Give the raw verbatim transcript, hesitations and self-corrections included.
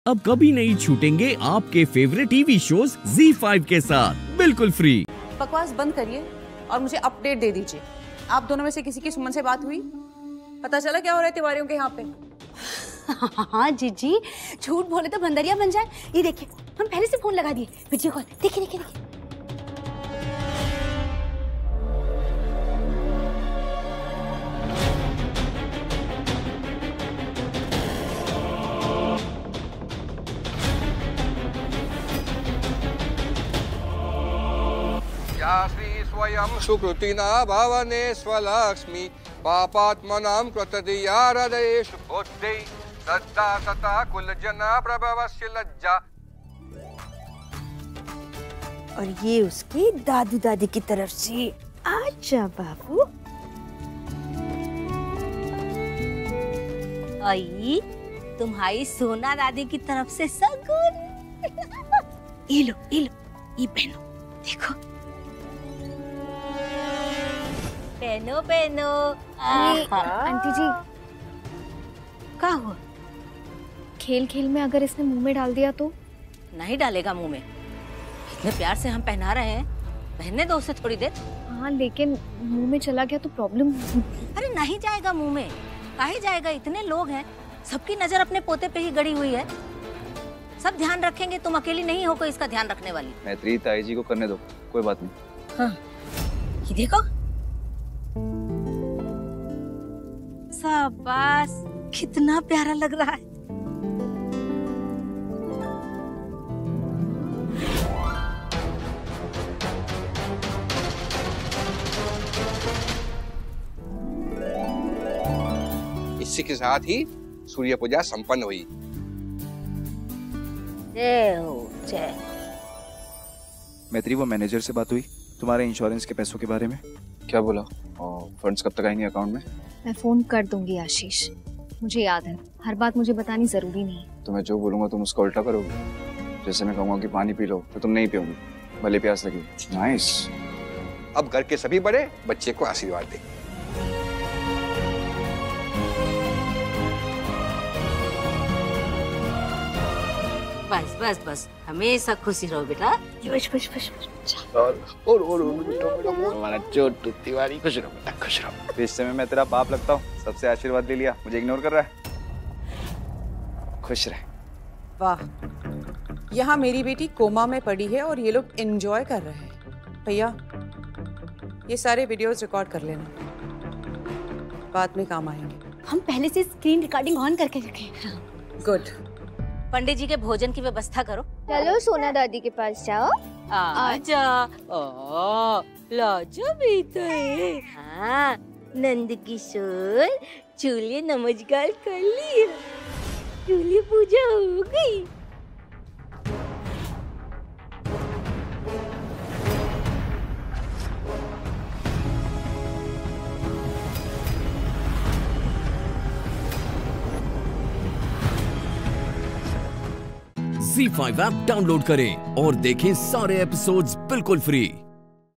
अब कभी नहीं छूटेंगे आपके favourite TV shows Zee five के साथ बिल्कुल फ्री। बकवास बंद करिए और मुझे अपडेट दे दीजिए। आप दोनों में से किसी की सुमन से बात हुई? पता चला क्या हो रहा है तिवारियों के यहाँ पे? हाँ जीजी, झूठ बोले तो बंदरिया बन जाए। ये देखिए, हम पहले से फोन लगा दिए, वीडियो कॉल। देखिए देखिए देखिए। या श्री स्वयं सुकृतिना भवने स्वलक्ष्मी पापात्मनां कृतधिया हृदयेषु बुद्धि सद्दा सता कुलजना प्रभवस्य लज्जा। और ये उसके दादू दादी की तरफ से। आजा बाबू। आई तुम्हारी सोना दादी की तरफ से सगुन। ये लो ये लो, ये पहनो, देखो पहनो पहनो। आंटी जी, क्या हुआ? खेल खेल में अगर इसने मुंह में डाल दिया तो? नहीं डालेगा मुंह में, इतने प्यार से हम पहना रहे हैं, पहनने दो उसे थोड़ी देर। हाँ लेकिन मुंह में चला गया तो प्रॉब्लम। अरे नहीं जाएगा मुंह में, काहे जाएगा? इतने लोग हैं, सबकी नजर अपने पोते पे ही गड़ी हुई है, सब ध्यान रखेंगे। तुम अकेली नहीं हो कोई इसका ध्यान रखने वाली। मैत्री ताई जी को करने दो, कोई बात नहीं। हाँ ये देखो, शाबाश, कितना प्यारा लग रहा है। इसी के साथ ही सूर्य पूजा संपन्न हुई। जय हो जय। मैत्री, वो मैनेजर से बात हुई तुम्हारे इंश्योरेंस के पैसों के बारे में? क्या बोला? और फंड्स कब तक आएंगे अकाउंट में? मैं फोन कर दूंगी आशीष, मुझे याद है, हर बात मुझे बतानी जरूरी नहीं है। तो मैं जो बोलूंगा तुम उसका उल्टा करोगे? जैसे मैं कहूंगा कि पानी पी लो तो तुम नहीं पियोगी, भले प्यास लगी। नाइस। अब घर के सभी बड़े बच्चे को आशीर्वाद दें। बस बस बस, हमेशा खुशी रहो बेटा। बस बस बस बस। और और और हमारा छोटू तिवारी खुश रहो बेटा, खुश रहो। रिश्ते में मैं तेरा बाप लगता हूँ, सबसे आशीर्वाद ले लिया, मुझे इग्नोर कर रहा है। खुश रहे। वाह, यहाँ मेरी बेटी कोमा में पड़ी है और ये लोग एंजॉय कर रहे हैं। भैया ये सारे वीडियोस रिकॉर्ड कर लेना, बाद में काम आएंगे। हम पहले से स्क्रीन रिकॉर्डिंग ऑन करके रखें। गुड। पंडित जी के भोजन की व्यवस्था करो। चलो सोना दादी के पास जाओ। आजा, ओ लाजा बेटा है। हाँ, नंद किशोर, चूल्हे नमस्कार कर लिया, चूल्हे पूजा हो गई। ज़ी फाइव ऐप डाउनलोड करें और देखें सारे एपिसोड्स बिल्कुल फ्री।